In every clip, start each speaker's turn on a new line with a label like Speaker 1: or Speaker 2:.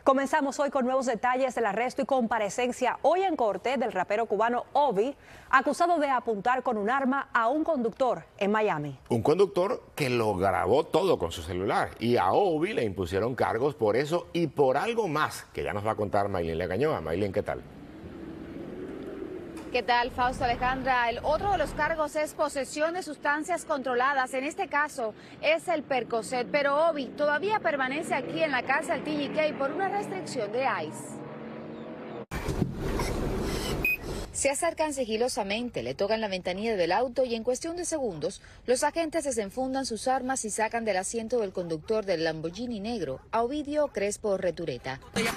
Speaker 1: Comenzamos hoy con nuevos detalles del arresto y comparecencia hoy en corte del rapero cubano Obi, acusado de apuntar con un arma a un conductor en Miami.
Speaker 2: Un conductor que lo grabó todo con su celular, y a Obi le impusieron cargos por eso y por algo más que ya nos va a contar Maylin Legañoa. Maylin, ¿qué tal?
Speaker 3: ¿Qué tal, Fausto, Alejandra? El otro de los cargos es posesión de sustancias controladas. En este caso es el Percocet, pero Obi todavía permanece aquí en la cárcel TGK por una restricción de ICE. Se acercan sigilosamente, le tocan la ventanilla del auto y en cuestión de segundos, los agentes desenfundan sus armas y sacan del asiento del conductor del Lamborghini negro a Ovidio Crespo Retureta.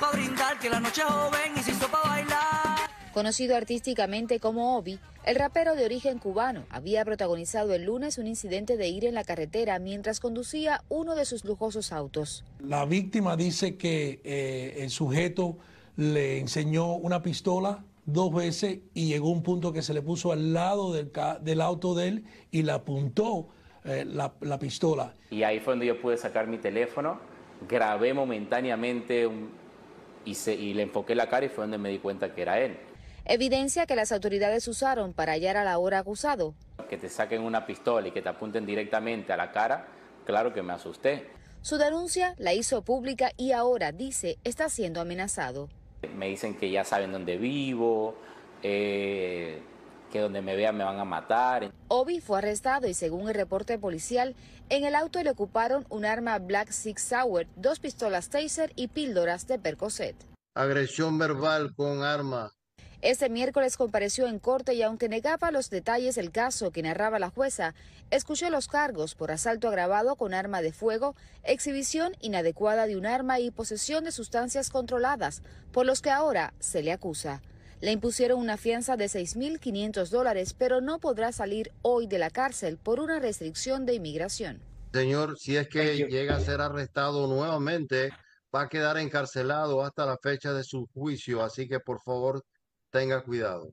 Speaker 3: Conocido artísticamente como Obi, el rapero de origen cubano había protagonizado el lunes un incidente de ira en la carretera mientras conducía uno de sus lujosos autos.
Speaker 4: La víctima dice que el sujeto le enseñó una pistola 2 veces y llegó un punto que se le puso al lado del auto de él y le apuntó la pistola.
Speaker 5: Y ahí fue donde yo pude sacar mi teléfono, grabé momentáneamente y le enfoqué la cara y fue donde me di cuenta que era él.
Speaker 3: Evidencia que las autoridades usaron para hallar al ahora acusado.
Speaker 5: Que te saquen una pistola y que te apunten directamente a la cara, claro que me asusté.
Speaker 3: Su denuncia la hizo pública y ahora, dice, está siendo amenazado.
Speaker 5: Me dicen que ya saben dónde vivo, que donde me vean me van a matar.
Speaker 3: Obi fue arrestado y según el reporte policial, en el auto le ocuparon un arma Black Six Sauer, 2 pistolas Taser y píldoras de Percocet.
Speaker 6: Agresión verbal con arma.
Speaker 3: Este miércoles compareció en corte y aunque negaba los detalles del caso que narraba la jueza, escuchó los cargos por asalto agravado con arma de fuego, exhibición inadecuada de un arma y posesión de sustancias controladas, por los que ahora se le acusa. Le impusieron una fianza de $6.500, pero no podrá salir hoy de la cárcel por una restricción de inmigración.
Speaker 6: Señor, si es que llega a ser arrestado nuevamente, va a quedar encarcelado hasta la fecha de su juicio, así que por favor tenga cuidado.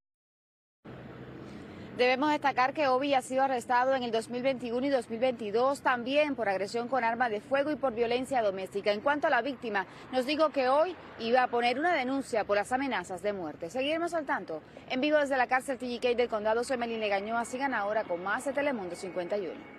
Speaker 3: Debemos destacar que Obi ha sido arrestado en el 2021 y 2022 también por agresión con arma de fuego y por violencia doméstica. En cuanto a la víctima, nos dijo que hoy iba a poner una denuncia por las amenazas de muerte. Seguiremos al tanto. En vivo desde la cárcel TGK del condado, soy Maylin Legañoa. Sigan ahora con más de Telemundo 51.